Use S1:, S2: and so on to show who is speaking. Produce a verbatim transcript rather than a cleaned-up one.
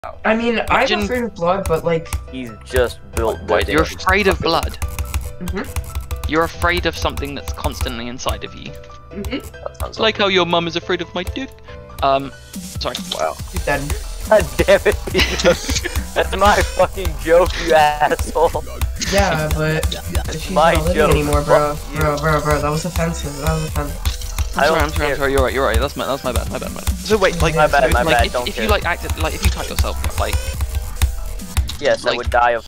S1: I mean,
S2: Imagine...
S1: I'm afraid of blood, but like...
S3: He's just built right
S2: You're afraid of blood.
S1: Mm-hmm.
S2: You're afraid of something that's constantly inside of you.
S1: Mm-hmm.
S2: It's like how your mum is afraid of my dick. Um, sorry.
S3: Wow.
S1: You're dead.
S3: God damn it, that's my fucking joke, you asshole.
S1: Yeah, but she's
S3: My
S1: not living
S3: joke.
S1: anymore, bro.
S3: Fuck you.
S1: Bro, bro, bro, that was offensive. That was offensive.
S2: I'm
S3: I
S2: sorry,
S3: don't
S2: I'm sorry, I'm
S3: care.
S2: sorry, you're right, you're right, that's my, that's my bad, my bad, my bad. So wait, like,
S3: My bad, my
S2: like,
S3: bad,
S2: if,
S3: don't
S2: if
S3: care.
S2: you like acted, like, if you type yourself, like,
S3: Yes,
S2: like,
S3: I would die of